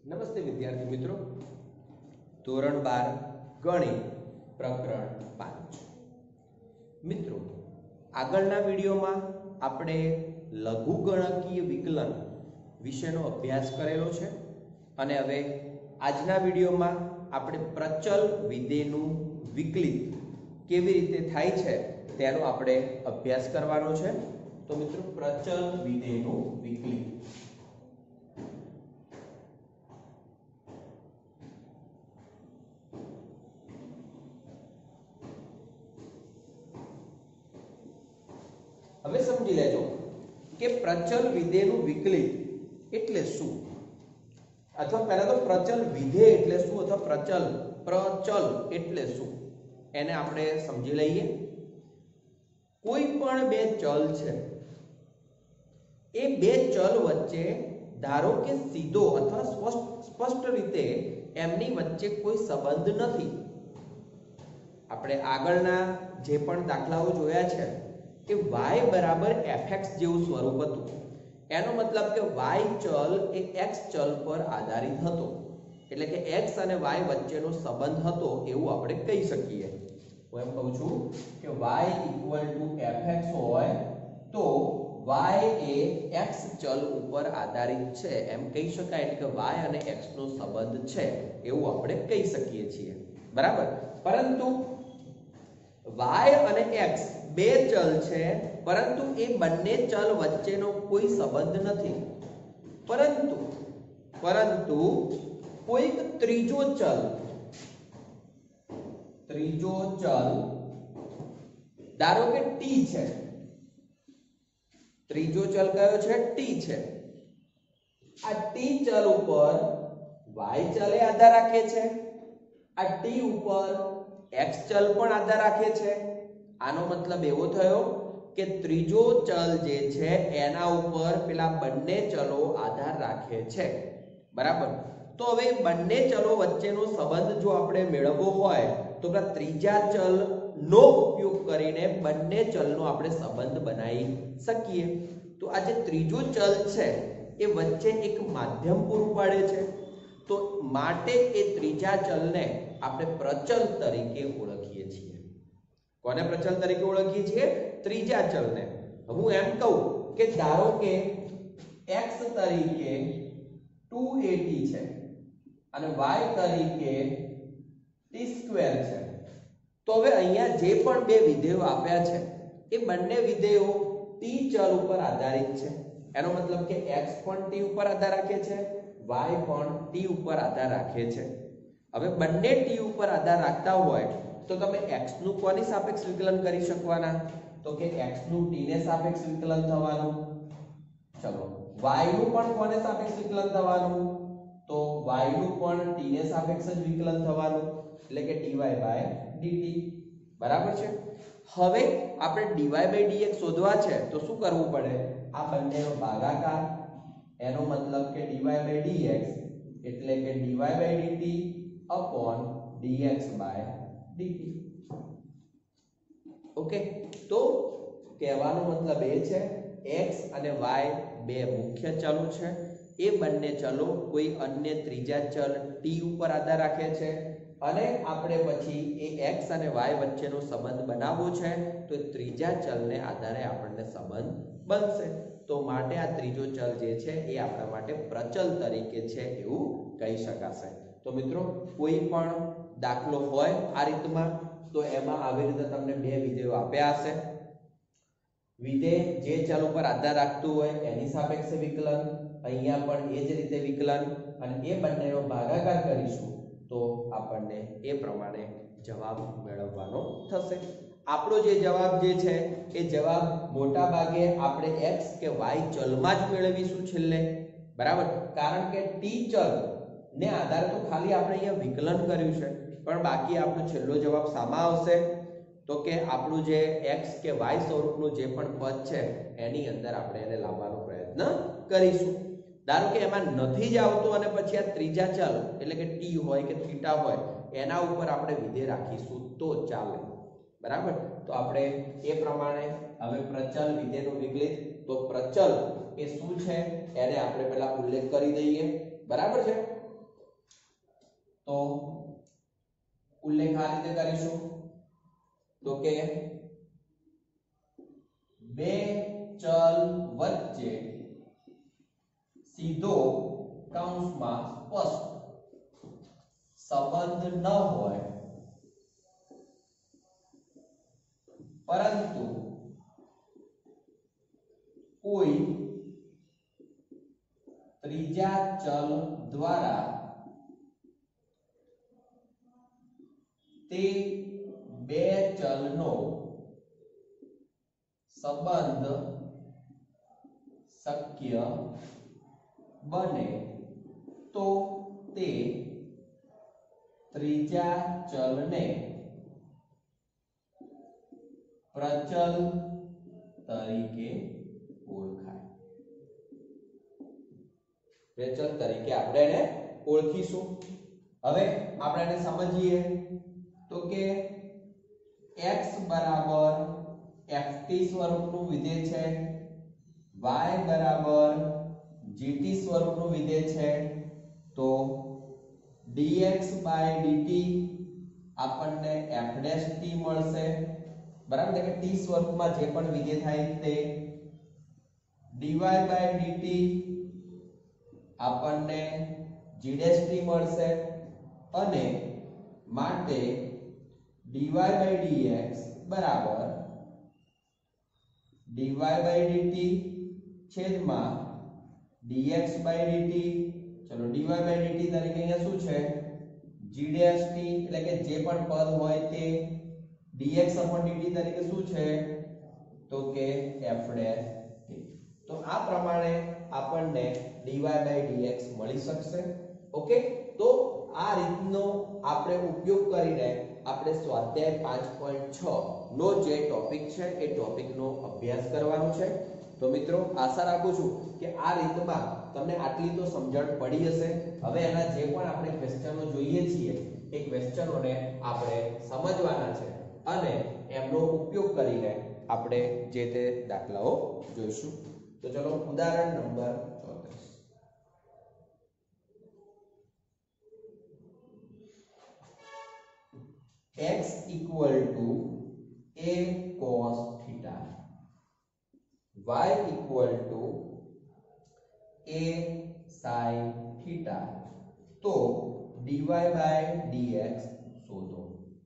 નમસ્તે વિદ્યાર્થી મિત્રો, ધોરણ 12 ગણિત પ્રકરણ 5. મિત્રો, આગળના વિડીયોમાં આપણે લઘુગણકીય વિકલન વિશેનો અભ્યાસ કરેલો છે અને હવે આજના વિડીયોમાં આપણે પ્રચલ વિધેયનું વિકલિત કેવી રીતે થાય છે તેનો આપણે અભ્યાસ કરવાનો છે. તો મિત્રો, પ્રચલ વિધેયનું વિકલિત. હવે સમજી લેજો કે પ્રચલ વિધેયનું વિકલિત એટલે શું, અથવા પહેલા તો પ્રચલ વિધેય એટલે શું અથવા પ્રચલ એટલે શું એને આપણે સમજી લઈએ. કોઈ પણ બે ચલ છે, એ બે ચલ વચ્ચે ધારો કે સીધો અથવા સ્પષ્ટ રીતે એમની વચ્ચે કોઈ સંબંધ નથી. આપણે આગળના જે પણ દાખલાઓ જોયા છે કે y બરાબર fx જેવું સ્વરૂપ હતું. એનો મતલબ કે y ચલ એ x ચલ પર આધારિત હતો, એટલે કે x અને y વચ્ચેનો સંબંધ હતો એવું આપણે કહી શકીએ. હું એમ કહું છું કે y fx હોય તો y એ x ચલ ઉપર આધારિત છે એમ કહી શકાય, એટલે કે y અને x નો સંબંધ છે એવું આપણે કહી શકીએ છીએ. બરાબર. પરંતુ y અને x બે ચલ છે, પરંતુ એ બંને ચલ વચ્ચેનો કોઈ સંબંધ નથી. પરંતુ કોઈક ત્રીજો ચલ ધારો કે t છે. ત્રીજો ચલ કયો છે? t છે. આ t ચલ ઉપર y ચલે આધાર રાખે છે, આ t ઉપર x ચલ પણ આધાર રાખે છે. આનો મતલબ એવો થયો કે ત્રીજો ચલ જે છે એના ઉપર પેલા બંને ચલો આધાર રાખે છે. બરાબર. તો હવે બંને ચલો વચ્ચેનો સંબંધ જો આપણે મેળવવો હોય તો પેલા ત્રીજા ચલ નો ઉપયોગ કરીને બંને ચલનો આપણે સંબંધ બનાવી શકીએ. તો આ જે ત્રીજો ચલ છે એ વચ્ચે એક માધ્યમ પૂરું પાડે છે, તો માટે એ ત્રીજા ચલને આપણે પ્રચલ તરીકે ઓળખીએ છીએ. કોને પ્રચલ તરીકે ઓળખીએ છીએ? ત્રીજા ચલને. હું એમ કહું કે ધારો કે x તરીકે 2at છે અને y તરીકે t² છે. તો હવે અહીંયા જે પણ બે વિધેયો આપ્યા છે એ બંને વિધેયો t ચલ ઉપર આધારિત છે. એનો મતલબ કે x પણ t ઉપર આધાર રાખે છે, y પણ t ઉપર આધાર રાખે છે. હવે બંને t ઉપર આધાર રાખતા હોય તો તમે x નું કોની સાપેક્ષ વિકલન કરી શકવાના? તો કે x નું t ને સાપેક્ષ વિકલન થવાનું. ચલો, y નું પણ કોને સાપેક્ષ વિકલન થવાનું? તો y નું પણ t ને સાપેક્ષ જ વિકલન થવાનું, એટલે કે dy/dt. બરાબર છે. હવે આપણે dy/dx શોધવા છે તો શું કરવું પડે? આ બંનેનો ભાગાકાર, એનો મતલબ કે dy/dx એટલે કે dy/dt dx/dt. ઓકે. તો કહેવાનો મતલબ એ છે x અને y બે મુખ્ય ચલો છે. એ બંને ચલો કોઈ અન્ય ત્રીજા ચલ t ઉપર આધાર રાખે છે અને આપણે પછી એ x અને y વચ્ચેનો સંબંધ બનાવવો છે તો ત્રીજા ચલને આધારે આપણને સંબંધ બનશે. તો માટે આ ત્રીજો ચલ જે છે એ આપણા માટે પ્રચલ તરીકે છે એવું કહી શકાશે. તો મિત્રો, કોઈ પણ દાખલો હોય આ રીતમાં તો એમાં આવી રીતે તમને બે વિધેયો આપ્યા હશે. વિધેય જે ચલ ઉપર આધાર રાખતું હોય એની સાપેક્ષે વિકલન, અહીંયા પણ એ જ રીતે વિકલન, અને એ બંનેનો ભાગાકાર કરીશું તો આપણને એ પ્રમાણે જવાબ મેળવવાનો થશે. આપણો જે જવાબ જે છે એ જવાબ મોટા ભાગે આપણે x કે y ચલમાં જ મેળવીશું છેલ્લે. બરાબર. કારણ કે t ચલ ને આધારે તો ખાલી આપણે અહીંયા વિકલન કર્યું છે, પણ બાકી આપણો છેલ્લો જવાબ શામાં આવશે? તો કે આપણું જે x કે y સ્વરૂપનું જે પણ પદ છે એની અંદર આપણે એને લાવવાનો પ્રયત્ન કરીશું. ધારો કે એમાં નથી જ આવતો અને પછી આ ત્રીજા ચલ એટલે કે t હોય કે થીટા હોય એના ઉપર આપણે વિધેય રાખીશું તો ચાલે. બરાબર. તો આપણે એ પ્રમાણે હવે પ્રચલ વિધેયનું વિકલિત. તો પ્રચલ એ શું છે એને આપણે પહેલા ઉલ્લેખ કરી દઈએ. બરાબર છે. તો ઉલ્લેખ આ રીતે કરીશું તો કે બે ચલ વચ્ચે સીધો કૌંસમાં સ્પષ્ટ સંબંધ ન હોય પરંતુ કોઈ ત્રીજા ચલ દ્વારા તે બે ચલનો સંબંધ શક્ય બને તો તે ત્રીજા ચલને પ્રચલ તરીકે ઓળખાય. પ્રચલ તરીકે આપણે એને ઓળખીશું. હવે આપણે એને સમજીએ તો કે x બરાબર ft સ્વરૂપનું વિધેય છે, y બરાબર gt સ્વરૂપનું વિધેય છે, તો dx dt આપણને f' t મળશે, બરાબર કે t સ્વરૂપમાં જે પણ વિધેય થાય તે. dy dt આપણને g' t મળશે અને માટે dy dx બરાબર dy dt છેદમાં dx dt. ચલો dy dt તરીકે અહીંયા શું છે g' t એટલે કે જે પણ પદ હોય તે, dx dt તરીકે શું છે તો કે f'. તો આ પ્રમાણે આપણને dy dx મળી શકશે. ઓકે, તો આ રીતનો આપણે ઉપયોગ કરીને આપણે સ્વાધ્યાય 5.6 નો જે ટોપિક છે એ ટોપિકનો અભ્યાસ કરવાનો છે. તો મિત્રો આશા રાખું છું કે આ રીતમાં તમને આટલી તો સમજણ પડી હશે. હવે એના જે પણ આપણે ક્વેશ્ચનો જોઈએ છીએ એ ક્વેશ્ચનોને આપણે સમજવાના છે અને એમનો ઉપયોગ કરીને આપણે જે તે દાખલાઓ જોઈશું. તો ચલો ઉદાહરણ number 34. x equal to a cos theta, y equal to a sin theta. તો dy by dx શોધો.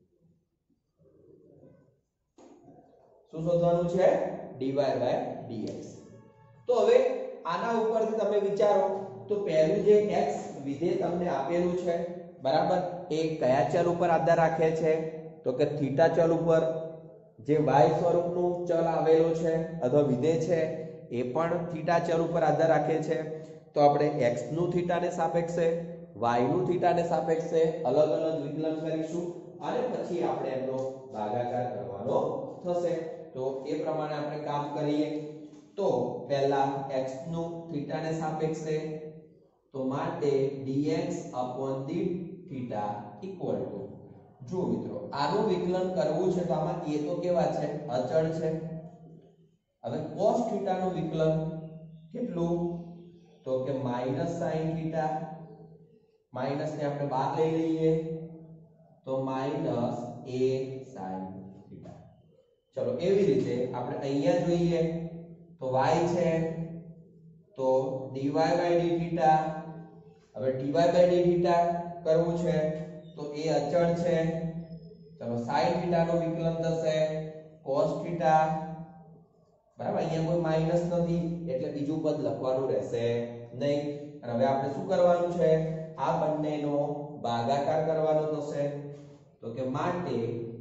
શું શોધવાનું છે? dy by dx. તો હવે આના ઉપરથી તમે વિચારો તો પહેલું જે x વિધેય તમને આપેલું છે, બરાબર, એ કયા ચલ ઉપર આધાર રાખે છે તો કે થીટા ચલ ઉપર. જે y સ્વરૂપનું ચલ આવેલું છે અથવા વિધેય છે એ પણ થીટા ચલ ઉપર આધાર રાખે છે. તો આપણે x નું થીટાને સાપેક્ષે, y નું થીટાને સાપેક્ષે અલગ અલગ વિકલન કરીશું અને પછી આપણે એનો ભાગાકાર કરવાનો થશે. તો એ પ્રમાણે આપણે કામ કરીએ. તો પહેલા x નું થીટાને સાપેક્ષે, તો માટે dx dt theta equal to, જો મિત્રો આનું વિકલન કરવું છે તો આમાં એ તો કેવા છે? અચળ છે. હવે cos થીટા નું વિકલન કેટલું તો કે -sin થીટા, માઈનસ ને આપણે બહાર લઈ લઈએ તો -a sin થીટા. ચલો એવી રીતે આપણે અહીંયા જોઈએ તો y છે તો dy by d થીટા. હવે dy by d થીટા કરવું છે તો એ અચળ છે. ચલો sin થીટા નું વિકલન થશે cos થીટા, બરાબર, અહીંયા કોઈ માઈનસ નથી એટલે બીજું પદ લખવાનું રહેશે નહીં. અને હવે આપણે શું કરવાનું છે? આ બંનેનો ભાગાકાર કરવાનો થશે. તો કે માટે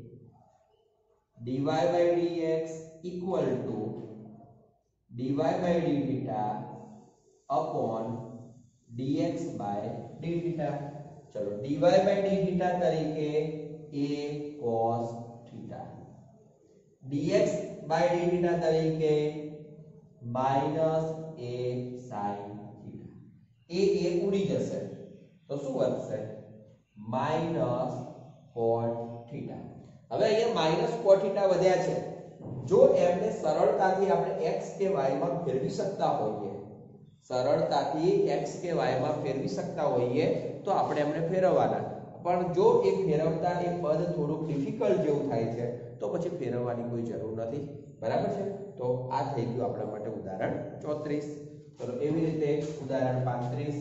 dy by dx equal to dy by d theta upon dx by d theta. चलो dy by d theta तरीके a cos theta, dx by d theta तरीके minus a sin theta. a ઉડી જશે તો શું વધશે? minus cot theta. હવે અહીંયા minus cot theta વધ્યા છે. જો એમને સરળતાથી આપણે x કે y માં ફેરવી શકતા હોઈએ, સરળતાથી x કે y માં ફેરવી શકતા હોઈએ તો આપણે એમને ફેરવવાના. પણ જો એ ફેરવતા એ પદ થોડુંક ડિફિકલ્ટ જેવું થાય છે તો પછી ફેરવવાની કોઈ જરૂર નથી, બરાબર છે। તો આ થઈ ગયું આપણા માટે ઉદાહરણ 34। ચલો એવી રીતે ઉદાહરણ 35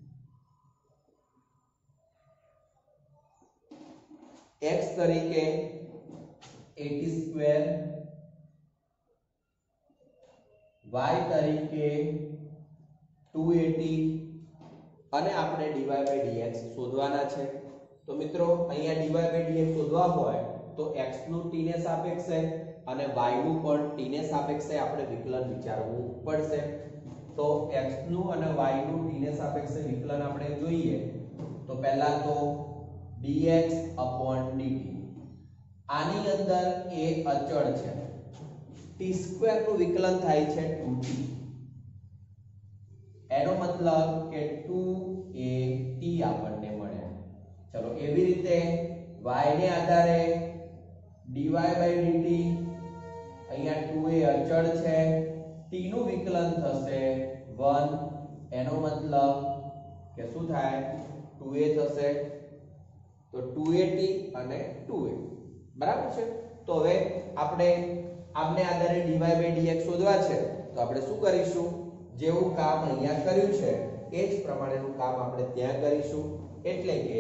x તરીકે 80 સ્ક્વેર y તરીકે 280 અને આપણે dy by dx શોધવાના છે। તો મિત્રો અહીંયા dy by dx શોધવા હોય તો x નું t ને સાપેક્ષે અને y નું પણ t ને સાપેક્ષે આપણે વિકલન વિચારવું પડશે। તો x નું અને y નું t ને સાપેક્ષે વિકલન આપણે જોઈએ તો પહેલા તો dx dt, આની અંદર એ અચળ છે, t² નું વિકલન થાય છે 2t, એનો મતલબ કે 2at આપણને મળે। ચલો એવી રીતે y ને આધારે dy by dt, અહીંયા 2a અચળ છે, t નું વિકલન થશે 1, એનો મતલબ કે શું થાય 2a થશે, તો 2at અને 2a, બરાબર છે। તો હવે આપણે આમને આધારે dy by dx શોધવા છે તો આપણે શું કરીશું, જેવું કામ અહીંયા કર્યું છે એ જ પ્રમાણેનું કામ આપણે ત્યાં કરીશું। એટલે કે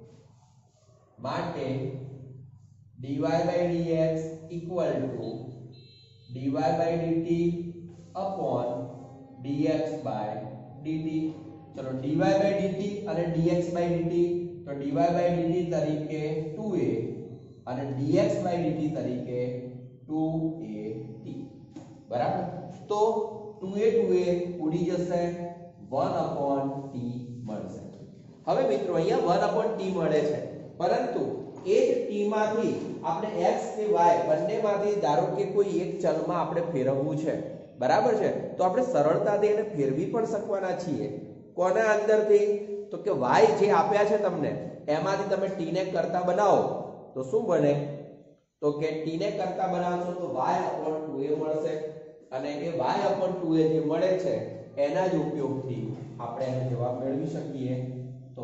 માટે dy by dx equal to dy by dt upon dx by dt। ચલો dy by dt અને dx by dt, તો dy by dt તરીકે 2a અને dx by dt તરીકે 2at, બરાબર। તો 2a ઉડી જશે, 1/t મળશે। હવે મિત્રો અહીંયા 1/t મળે છે, પરંતુ એ જ t માંથી આપણે x કે y બંનેમાંથી ધારો કે કોઈ એક ચલમાં આપણે ફેરવવું છે, બરાબર છે, તો આપણે સરળતાથી એને ફેરવી પણ શકવાના છીએ। કોના અંદરથી, તો કે y જે આપ્યા છે તમને એમાંથી તમે t ને કરતા બનાવો તો શું બને, તો કે t ને કરતા બનાવશો તો y/2a મળશે, અને એ y/2a જે મળે છે એના જ ઉપયોગથી આપણે એનો જવાબ મેળવી શકીએ। તો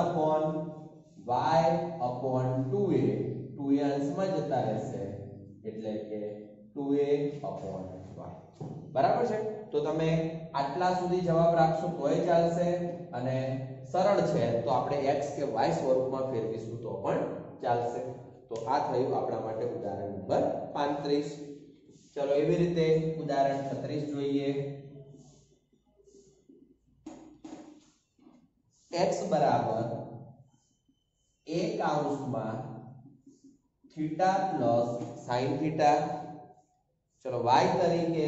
1/y/2a, 2a અંશમાં જતા રહેશે એટલે કે 2a/y, બરાબર છે। તો તમે આટલા સુધી જવાબ રાખશો તોય ચાલશે, અને સરળ છે તો આપણે x કે y સ્વરૂપમાં ફેરવીશું તો પણ ચાલશે। તો આ થયું આપણા માટે ઉદાહરણ નંબર 35। ચલો એવી રીતે ઉદાહરણ 36 જોઈએ। x બરાબર θ પ્લસ sin θ, ચલો y તરીકે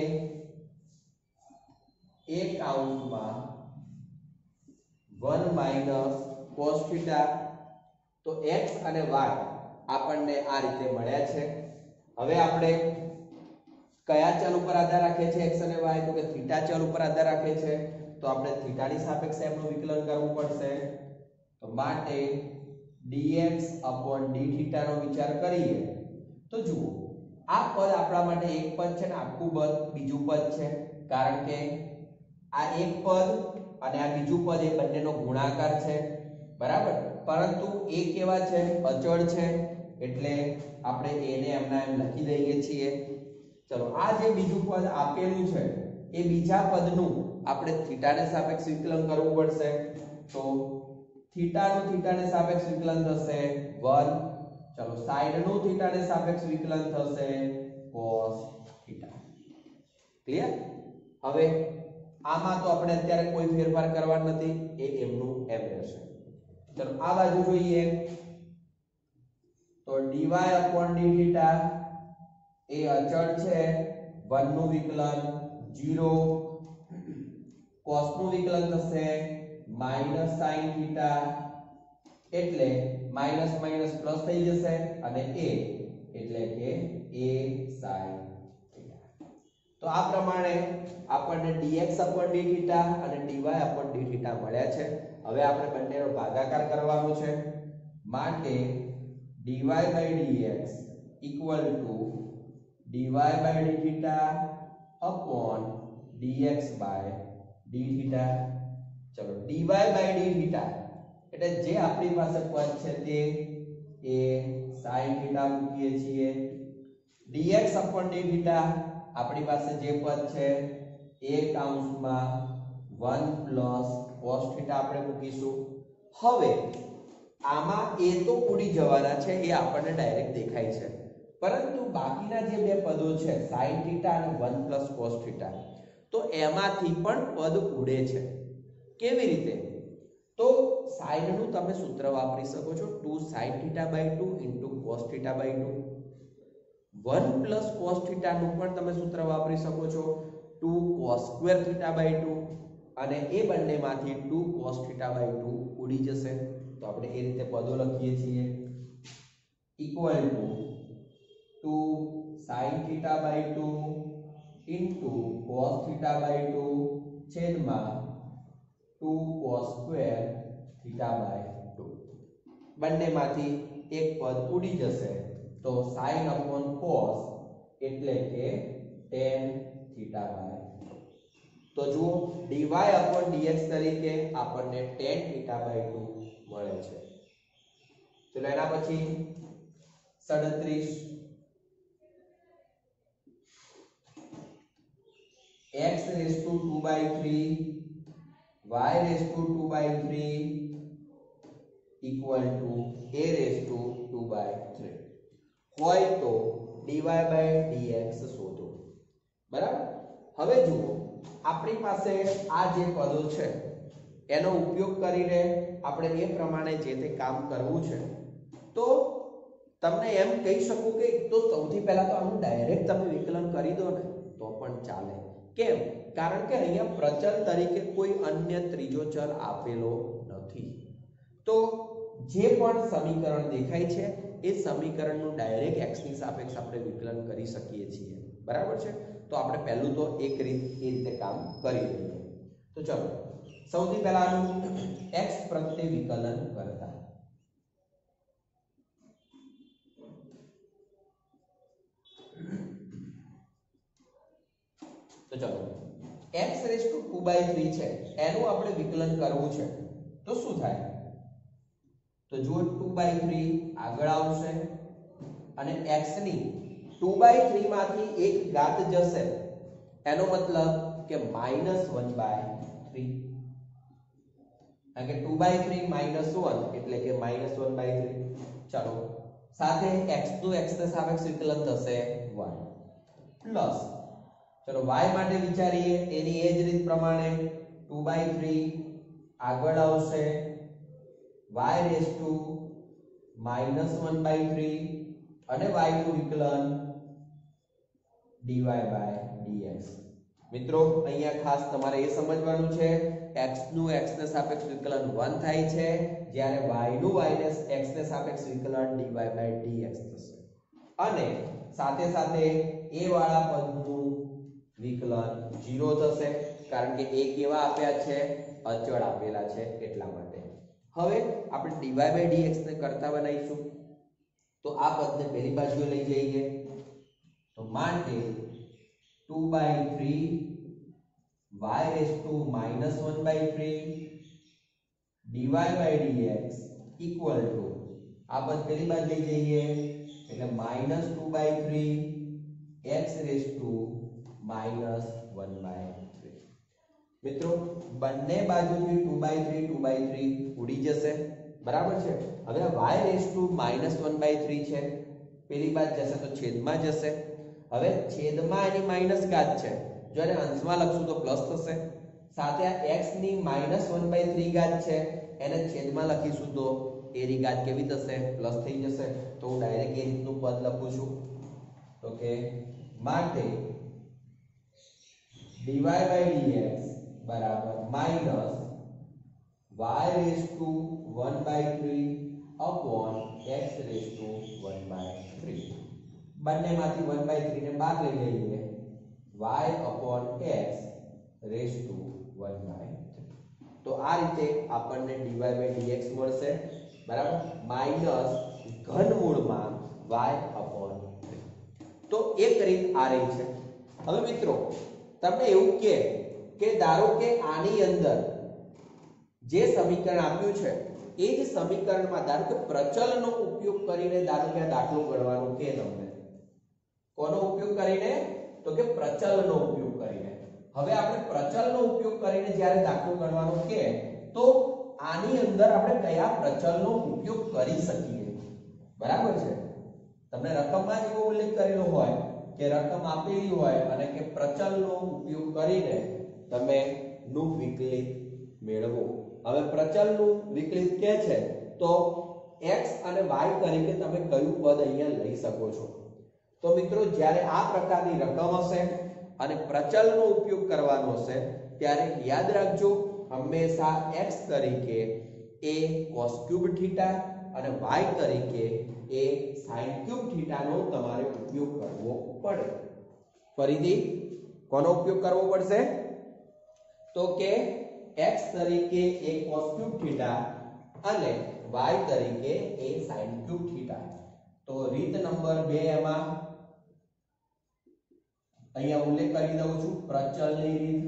1 માઈનસ cos θ। તો x અને y આપણને આ રીતે મળ્યા છે। હવે આપણે કયા ચલ ઉપર આધાર રાખે છે x અને y, તો કે θ ચલ ઉપર આધાર રાખે છે, તો આપણે θ ની સાપેક્ષે એમનું વિકલન કરવું પડશે। તો માટે dx dθ નો વિચાર કરીએ તો જુઓ આ પદ આપણા માટે એક પદ છે ને આખું પદ બીજું પદ છે, કારણ કે આ એક પદ અને આ બીજું પદ એ બંનેનો ગુણાકાર છે, બરાબર। પરંતુ એ કેવા છે, અચળ છે, એટલે આપણે એને એમના એમ લખી દઈએ છીએ। ચલો આ જે બીજું પદ આપેલું છે એ બીજા પદનું આપણે θ ને સાપેક્ષ વિકલન કરવું પડશે। તો θ નું θ ને સાપેક્ષ વિકલન થશે 1, ચલો sin નું θ ને સાપેક્ષ વિકલન થશે cos θ, ક્લિયર। હવે આમાં તો આપણે અત્યારે કોઈ ફેરફાર કરવાનો નથી, એ એમનું એમ રહેશે। ચલો આ બાજુ જોઈએ તો dy dθ એ અચળ છે, 1 નું વિકલન 0, cos નું વિકલન થશે sin θ, એટલે માઈનસ માઈનસ પ્લસ થઈ જશે, અને a એટલે કે a sin θ। તો આ પ્રમાણે આપણને dx dθ અને dy dθ મળ્યા છે। હવે આપણે બંનેનો ભાગાકાર કરવાનો છે, માટે dy by dx equal to dy by dθ upon dx by dθ। ચલો dy by dθ એટલે જે આપણી પાસે પદ છે તે એ sin θ મૂકીએ છીએ dx dθ આપણી પાસે જે પદ છે એ કૌંસમાં 1 cos θ આપણે મૂકીશું હવે આમાં એ તો ઉડી જવાના છે એ આપણને ડાયરેક્ટ દેખાય છે પરંતુ બાકીના જે બે પદો છે sin θ અને 1 cos θ તો એમાંથી પણ પદ ઉડે છે કેવી રીતે તો sin નું તમે સૂત્ર વાપરી શકો છો 2 sin θ/2 cos θ/2 1 cos θ નું પણ તમે સૂત્ર વાપરી શકો છો 2 cos² θ/2 અને એ બંનેમાંથી 2 cos θ/2 ઉડી જશે તો આપણે એ રીતે પદો લખીએ છીએ ઇક્વલ ટુ 2 sin θ/2 cos θ/2 છેદમાં 2 cos² θ/2 બંનેમાંથી એક પદ ઉડી જશે તો sin cos એટલે કે tan θ/2 તો જુઓ dy dx તરીકે આપણને tan θ/2 મળે છે ચલો એના પછી 37 x raised to 2/3 y raised to 2/3 equal to a raised to 2/3 હોય તો dy/dx શોધો બરાબર હવે જુઓ આપણી પાસે આ જે પદો છે એનો ઉપયોગ કરીને આપણે એ પ્રમાણે જે તે કામ કરવું છે તો તમને એમ કહી શકું કે તો સૌથી પહેલા તો આનું ડાયરેક્ટ તમે વિકલન કરી દો ને તો પણ ચાલે કેમ કારણ કે અહીંયા પ્રચલ તરીકે કોઈ અન્ય ત્રીજો ચલ આપેલો નથી તો જે પણ સમીકરણ દેખાય છે એ સમીકરણનું ડાયરેક્ટ x ની સાપેક્ષ આપણે વિકલન કરી શકીએ છીએ બરાબર છે તો આપણે પહેલું તો એક રીતે કામ કરી લઈએ તો ચલો સૌથી પહેલા આનું x પ્રત્યે વિકલન કરતા તો ચલો x raised to 2/3 છે એનું આપણે વિકલન કરવું છે તો શું થાય તો જો 2/3 આગળ આવશે અને x ની 2/3 માંથી એક ઘાત જશે એનો મતલબ કે -1/3 કારણ કે 2/3 -1 એટલે કે -1/3 ચલો સાથે x નું x ને સાપેક્ષ વિકલન થશે 1 પ્લસ ચલો y માટે વિચારીએ એની એ જ રીત પ્રમાણે 2/3 આગળ આવશે y raised to -1/3 અને y નું વિકલન dy/dx મિત્રો અહીંયા ખાસ તમારે એ સમજવાનું છે x નું x ને સાપેક્ષ વિકલન 1 થાય છે જ્યારે y નું y ને x ને સાપેક્ષ વિકલન dy/dx થશે અને સાથે સાથે a વાળા પદનું વિકલન 0 થશે કારણ કે a કેવા આપ્યા છે અચળ આપેલા છે એટલા માટે હવે આપણે dy/dx ને કરતા બનાવીશું તો આ પદને પહેલી બાજુએ લઈ જઈએ તો માટે 2/3 y raised to -1/3 dy/dx equal to આ પદ પહેલી બાજુ લઈ જઈએ એટલે -2/3 x raised to -1/3 મિત્રો બંને બાજુથી 2/3 ઉડી જશે બરાબર છે હવે y raised to -1/3 છે પેલી બાજુ જશે તો છેદમાં જશે હવે છેદમાં એની માઈનસ ઘાત છે જો એને અંશમાં લખશું તો પ્લસ થશે સાથે આ x ની -1/3 ઘાત છે એને છેદમાં લખીશું તો એની ઘાત કેવી થશે પ્લસ થઈ જશે તો હું ડાયરેક્ટ એ રીતનું પદ લખું છું તો કે માટે dy/dx બરાબર minus y raised to 1/3 upon x raised to 1/3 બંનેમાંથી 1/3 ને બહાર લઈ લઈએ y upon x raised to 1/3 તો આ રીતે આપણને dy/dx મળશે બરાબર માઈનસ ઘનમૂળમાં y upon 3 તો એક રીત આ રહી છે હવે મિત્રો તમને એવું કે ધારો કે આની અંદર જે સમીકરણ આપ્યું છે એ જ સમીકરણમાં ધારો કે પ્રચલનો ઉપયોગ કરીને ધારો કે આ દાખલો ગણવાનો કે તમને કોનો ઉપયોગ કરીને તો કે પ્રચલનો ઉપયોગ કરીને હવે આપણે પ્રચલનો ઉપયોગ કરીને જ્યારે દાખલો ગણવાનો કે તો આની અંદર આપણે કયા પ્રચલનો ઉપયોગ કરી શકીએ બરાબર છે તમને રકમમાં જ એવો ઉલ્લેખ કરેલો હોય કે રકમ આપેલી હોય અને કે પ્રચલનો ઉપયોગ કરીને તમે નું વિકલિત મેળવો હવે પ્રચલનું વિકલિત કે છે તો x અને y તરીકે તમે કયું પદ અહીંયા લઈ શકો છો તો મિત્રો જ્યારે આ પ્રકારની રકમ હશે અને પ્રચલનો ઉપયોગ કરવાનો હશે ત્યારે યાદ રાખજો હંમેશા x તરીકે a cos ક્યુબ થીટા અને y તરીકે a sin ક્યુબ થીટાનો તમારે ઉપયોગ કરવો પડે ફરીથી કોનો ઉપયોગ કરવો પડશે તો કે x તરીકે a cos ક્યુબ થીટા અને y તરીકે a sin ક્યુબ થીટા તો રીત નંબર 2 એમાં અહીંયા ઉલ્લેખ કરી દઉં છું પ્રચલની રીત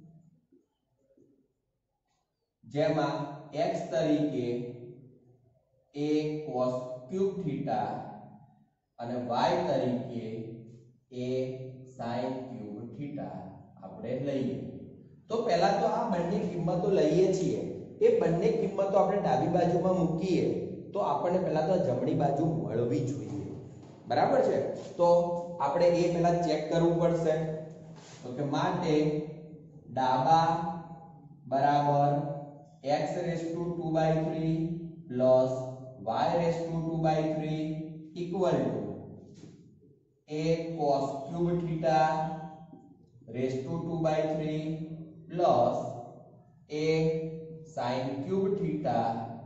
જેમાં x તરીકે a cos ક્યુબ થીટા અને y તરીકે a sin ક્યુબ થીટા આપણે લઈએ તો પહેલા તો આ બંને કિંમતો લઈએ છીએ એ બંને કિંમતો આપણે ડાબી બાજુમાં મૂકીએ તો આપણને પહેલા તો જમણી બાજુ મળવી જોઈએ બરાબર છે તો આપણે એ પહેલા ચેક કરવું પડશે તો કે માટે ડાબા બરાબર x⁵ plus y⁵ equal to a cos cube theta ⁵ plus a sin cube theta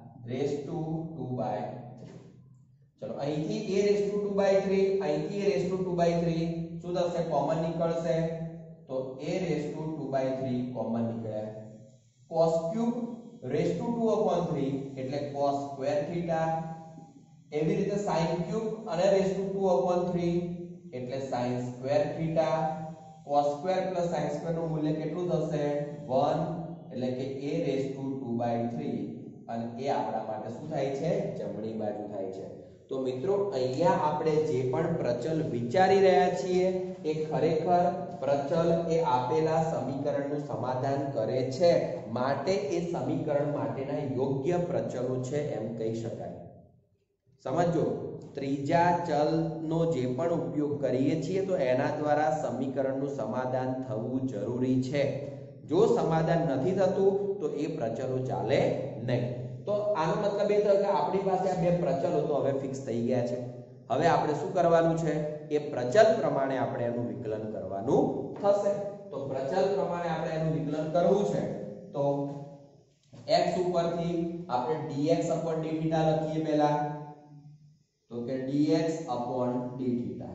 ⁵ ચલો અહીંથી a⁵ અહીંથી a⁵ શું થશે કોમન નીકળશે તો a⁵ કોમન નીકળે cos ક્યુબ ⁵ એટલે cos સ્ક્વેર થીટા એવી રીતે sin ક્યુબ અને ⁵ એટલે sin square theta cos square plus sin સ્ક્વેર નું મૂલ્ય કેટલું થશે 1 એટલે કે a⁵ અને એ આપણા માટે શું થાય છે જમણી બાજુ થાય છે તો મિત્રો અહીંયા આપણે જે પણ પ્રચલ વિચારી રહ્યા છીએ એ ખરેખર પ્રચલ એ આપેલા સમીકરણનું સમાધાન કરે છે માટે એ સમીકરણ માટેના યોગ્ય પ્રચલો છે એમ કહી શકાય સમજો ત્રીજા ચલનો જે પણ ઉપયોગ કરીએ છીએ તો એના દ્વારા સમીકરણનું સમાધાન થવું જરૂરી છે જો સમાધાન નથી થતું તો એ પ્રચલો ચાલે નહીં તો આનો મતલબ એ થયો કે આપણી પાસે આ બે પ્રચલો તો હવે ફિક્સ થઈ ગયા છે હવે આપણે શું કરવાનું છે એ પ્રચલ પ્રમાણે આપણે એનું વિકલન કરવાનું થશે તો પ્રચલ પ્રમાણે આપણે એનું વિકલન કરવું છે તો x ઉપરથી આપણે dx dy લખીએ પહેલા તો કે dx dy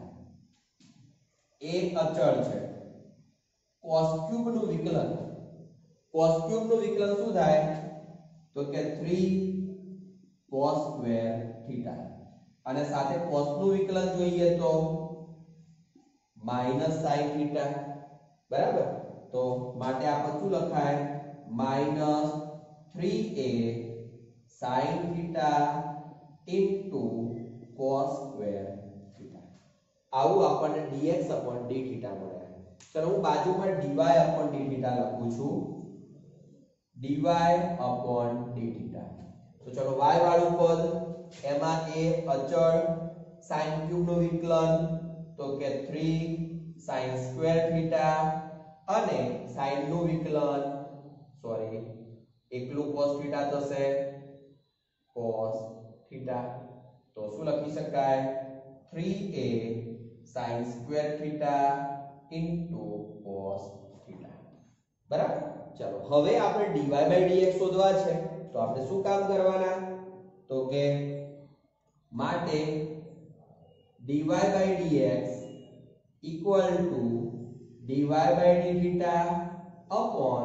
એક અચળ છે cos ક્યુબ નું વિકલન શું થાય તો કે 3 cos સ્ક્વેર થીટા અને સાથે cos નું વિકલન જોઈએ તો sin થીટા બરાબર તો માટે આપણે શું લખાય -3a sin theta cos square theta આવું આપણને dx dy થીટા મળે ચલો હું બાજુમાં dy થીટા લખું છું dy થીટા તો ચલો y વાળું પદ એમાં એ અચળ sin ક્યુબ નું વિકલન તો કે 3 sin સ્ક્વેર થીટા અને sin નું વિકલન એકલું cos થીટા થશે cos થીટા તો શું લખી શકાય 3a sin square theta cos theta બરાબર ચલો હવે આપણે dy/dx શોધવા છે તો આપણે શું કામ કરવાના તો કે માટે dy/dx equal to dy/d upon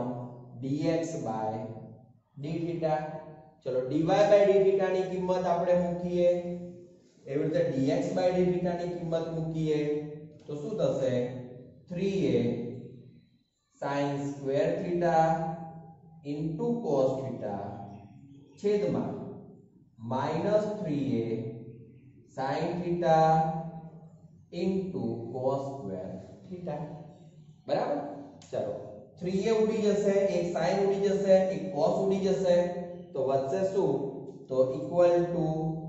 dx/d ચલો dy/d ની કિંમત આપણે મૂકીએ એવી રીતે dx/d ની કિંમત મૂકીએ તો શું થશે 3a sin square theta cos theta છેદમાં -3a sin θ into cos square θ. બરાબર? ચલો 3a ઉડી જશે, એક sin ઉડી જશે, એક cos ઉડી જશે, તો વધશે શું? તો ઇક્વલ ટુ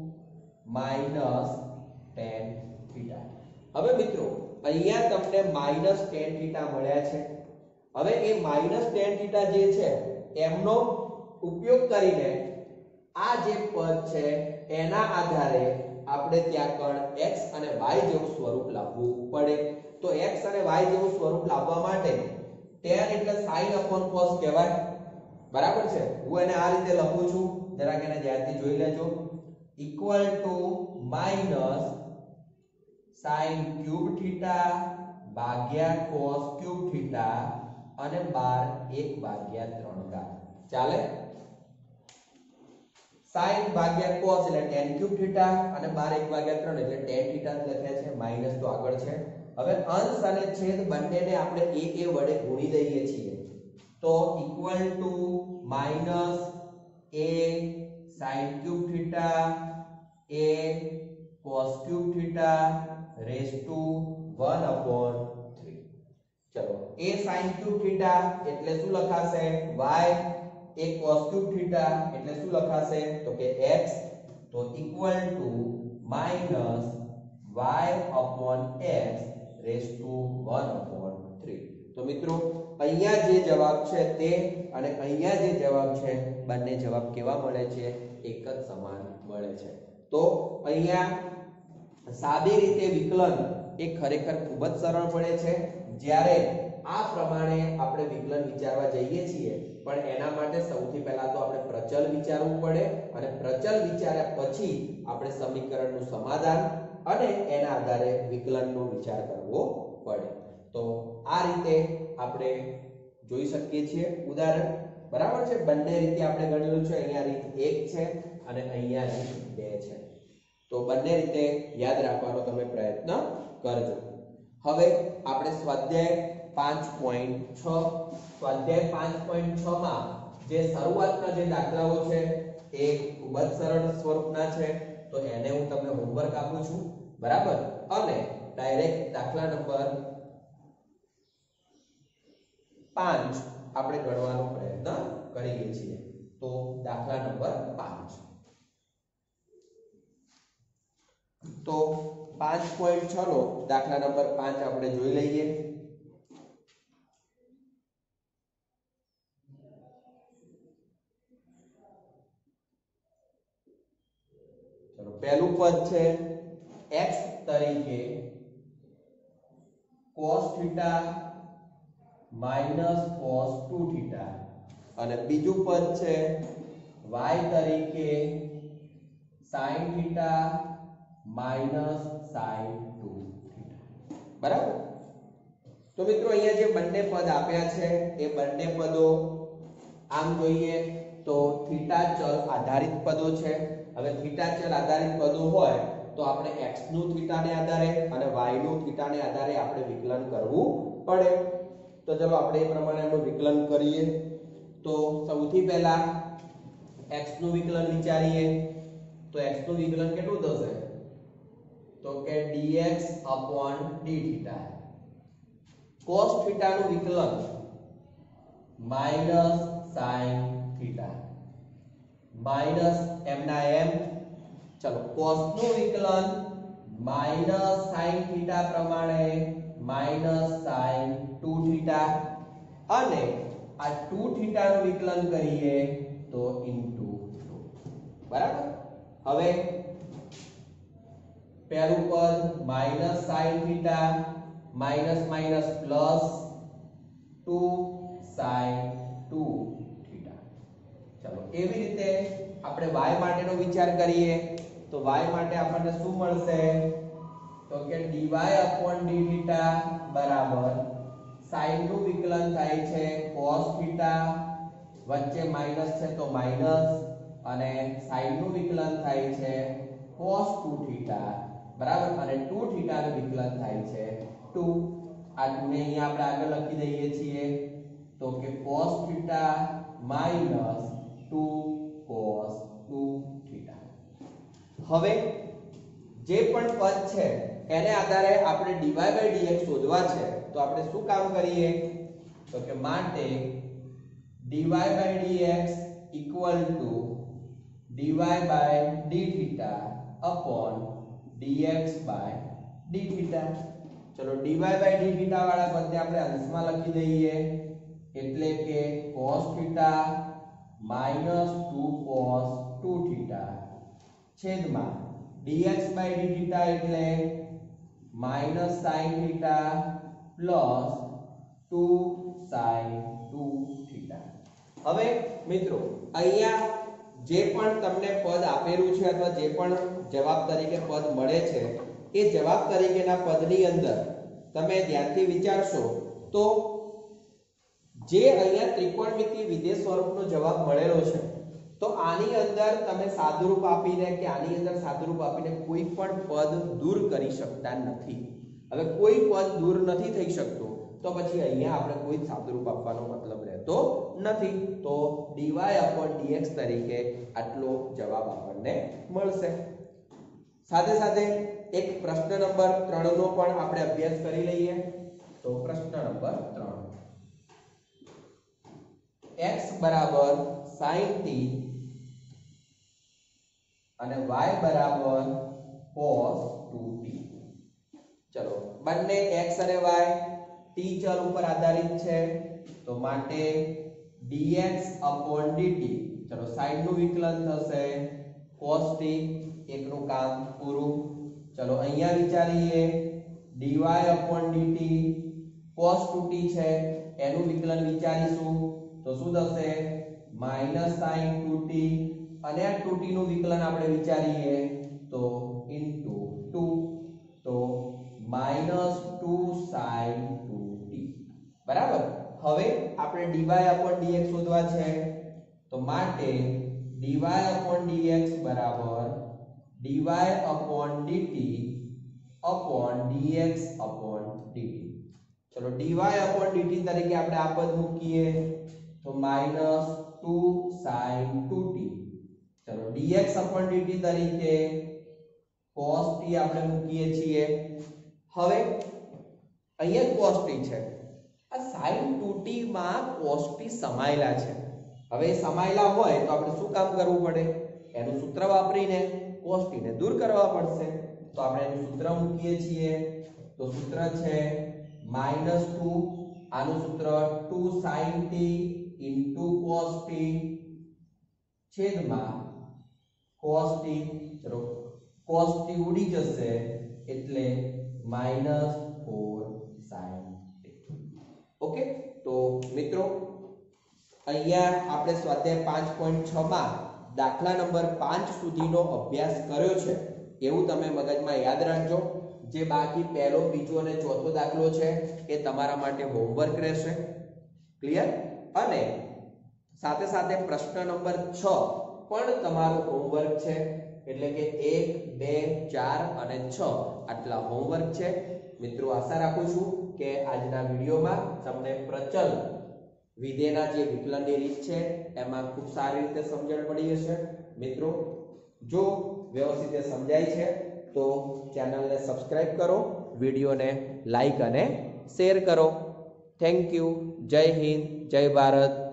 -tan θ. હવે મિત્રો અહીંયા તમને -tan θ મળ્યા છે. હવે એ -tan θ જે છે એમનો ઉપયોગ કરીને આ જે પદ છે એના આધારે આપણે ત્યાં કણ x અને y જેવું સ્વરૂપ લાવવું પડે. તો x અને y જેવું સ્વરૂપ લાવવા માટે tan એટલે sin upon cos કહેવાય. બરાબર છે? હું એને આ રીતે લખું છું, જરાક એને ધ્યાનથી જોઈ લેજો. Equal to minus sin cube theta ભાગ્યા cos ક્યુબ થીટા અને 12 1/3 ઘાત. ચાલે? sin ભાગ્યા cos એટલે tan ક્યુબ થીટા અને 12 1/3 એટલે tan થીટા જ લખ્યા છે, માઈનસ તો આગળ છે. હવે અંશ અને છેદ બંનેને આપણે a વડે ગુણી દઈએ છીએ. તો equal to minus a sin cube theta a cos cube theta raise to 1/3. ચલો a sin ક્યુબ થીટા એટલે શું લખાશે? y. a cos cube theta એટલે શું લખાશે? તો કે x. તો equal to minus y upon x raise to 1/3. તો મિત્રો અહીંયા જે જવાબ છે તે અને અહીંયા જે જવાબ છે બંને જવાબ કેવા મળે છે? એક જ સમાન મળે છે. તો અહીંયા સાદી રીતે વિકલન એ ખરેખર ખૂબ જ સરળ પડે છે. જ્યારે આ પ્રમાણે આપણે વિકલન વિચારવા જઈએ છીએ પણ એના માટે સૌથી પહેલા તો આપણે પ્રચલ વિચારવું પડે અને પ્રચલ વિચાર્યા પછી આપણે સમીકરણનું સમાધાન અને એના આધારે વિકલનનો વિચાર કરવો પડે. તો આ રીતે આપણે જોઈ શકીએ છીએ ઉદાહરણ. બરાબર છે? બંને રીતે આપણે ગણેલું છે. અહીંયા રીત 1 છે અને અહીંયા રીત 2 છે. તો બંને રીતે યાદ રાખવાનો તમે પ્રયત્ન કરજો. હવે આપણે સ્વાધ્યાય 5.6 સ્વાધ્યાય 5.6 માં જે શરૂઆતના જે દાખલાઓ છે એ ખૂબ જ સરળ સ્વરૂપના છે. તો એને હું તમને હોમવર્ક આપું છું. બરાબર? અને ડાયરેક્ટ દાખલા નંબર 5 આપણે ગણવાનો પ્રયત્ન કરીએ છીએ. તો દાખલા નંબર 5. તો 5.6 નો દાખલા નંબર 5 આપણે જોઈ લઈએ. ચલો પહેલું પદ છે x તરીકે cos થીટા - cos 2 થીટા અને બીજું પદ છે y તરીકે sin થીટા - sin 2 થીટા. બરાબર? તો મિત્રો અહીંયા જે બંને પદ આપ્યા છે એ બંને પદો આમ જોઈએ તો થીટા ચલ આધારિત પદો છે. હવે થીટા ચલ આધારિત પદો હોય તો આપણે x નું થીટાને આધારે અને y નું થીટાને આધારે આપણે વિકલન કરવું પડે. તો ચલો આપણે એ પ્રમાણે એનું વિકલન કરીએ. તો સૌથી પહેલા x નું વિકલન વિચારીએ. તો x નું વિકલન કેટલું થશે? તો કે dx upon d theta. cos theta નું વિકલન minus sin theta minus m ના m. ચલો cos નું વિકલન minus sin theta પ્રમાણે minus sin 2 theta અને આ 2 theta નું વિકલન કરીએ તો into 2. બરાબર? હવે પહેલું પદ minus sin theta minus minus plus 2 sin 2 theta. ચલો એવી રીતે આપણે y માટેનો વિચાર કરીએ તો y માટે આપણને શું મળશે? તો કે dy upon d theta બરાબર sin નું વિકલન થાય છે cos theta વચ્ચે માઈનસ છે તો માઈનસ અને sin નું વિકલન થાય છે cos 2 theta બરાબર અને 2 theta નું વિકલન થાય છે 2. આ 2 ને અહીંયા આપણે આગળ લખી દઈએ છીએ તો કે cos theta minus 2 cos 2 theta. હવે જે પણ પદ છે એને આધારે આપણે dy/dx શોધવા છે તો આપણે શું કામ કરીએ તો કે માટે dy/dx equal to dy/dθ upon dx/dθ. ચલો dy/dθ વાળા પદને આપણે અંશમાં લખી દઈએ એટલે કે cos θ minus 2 cos 2θ છેદમાં dx/dθ એટલે minus sin θ plus 2 sin 2θ. હવે મિત્રો અહીંયા જે પણ તમને પદ આપેલું છે અથવા જે પણ જવાબ તરીકે પદ મળે છે એ જવાબ તરીકેના પદની અંદર તમે ધ્યાનથી વિચારશો તો જે અહીંયા ત્રિકોણમિતિ વિધેય સ્વરૂપનો જવાબ મળેલો છે તો આની અંદર તમે સાદુરૂપ આપીને કે આની અંદર સાદુરૂપ આપીને કોઈ પણ પદ દૂર કરી શકતા નથી. હવે કોઈ પદ દૂર નથી થઈ શકતો તો પછી અહીંયા આપણે કોઈ સાદુરૂપ આપવાનો મતલબ રહેતો નથી. તો dy/dx તરીકે આટલો જવાબ આપણને મળશે. સાથે સાથે એક પ્રશ્ન નંબર 3 નો પણ આપણે અભ્યાસ કરી લઈએ. તો પ્રશ્ન નંબર 3 x બરાબર sin t અને y બરાબર cos 2t. ચલો બંને x અને y t ચલ ઉપર આધારિત છે તો માટે dx/dt. ચલો sin નું વિકલન થશે cos t એકનું કામ પૂરું. ચલો અહીંયા વિચારીએ dy/dt cos 2t છે એનું વિકલન વિચારીશું તો શું થશે sin 2t અને આ 2t નું વિકલન આપણે વિચારીએ તો into 2 તો -2 sin 2t બરાબર. હવે આપણે dy/dx શોધવા છે તો માટે dy/dx બરાબર dy/dt upon dx/dt. ચલો dy/dt તરીકે આપણે આ પદ મૂકીએ તો -2 sin 2t. ચલો dx/dt તરીકે cos t આપણે મૂકીએ છીએ. હવે અહીંયા cos t છે આ sin 2t માં cos t સમાયેલા છે. હવે સમાયેલા હોય તો આપણે શું કામ કરવું પડે એનું સૂત્ર વાપરીને cos t ને દૂર કરવા પડશે. તો આપણે એનું સૂત્ર મૂકીએ છીએ તો સૂત્ર છે -2 આનું સૂત્ર 2 sin t into cos t છેદમાં cos t. ચલો cos t ઉડી જશે એટલે -4 sin t. ઓકે તો મિત્રો અહીંયા આપણે સ્વાધ્યાય 5.6 માં દાખલા નંબર 5 સુધીનો અભ્યાસ કર્યો છે એવું તમે મગજમાં યાદ રાખજો. જે બાકી પહેલો બીજો અને ચોથો દાખલો છે એ તમારા માટે હોમવર્ક રહેશે. ક્લિયર? અને સાથે સાથે પ્રશ્ન નંબર 6 પણ તમારો હોમવર્ક છે. એટલે કે 1 2 4 અને 6 આટલા હોમવર્ક છે. મિત્રો આશા રાખું છું કે આજના વિડીયોમાં તમને પ્રચલ વિધેયના જે વિકલનની રીત છે એમાં ખૂબ સારી રીતે સમજણ પડી હશે. મિત્રો જો વ્યવસ્થિત સમજાય છે તો ચેનલને સબસ્ક્રાઇબ કરો, વિડીયોને લાઈક અને શેર કરો. Thank you. જય હિન્દ, જય ભારત.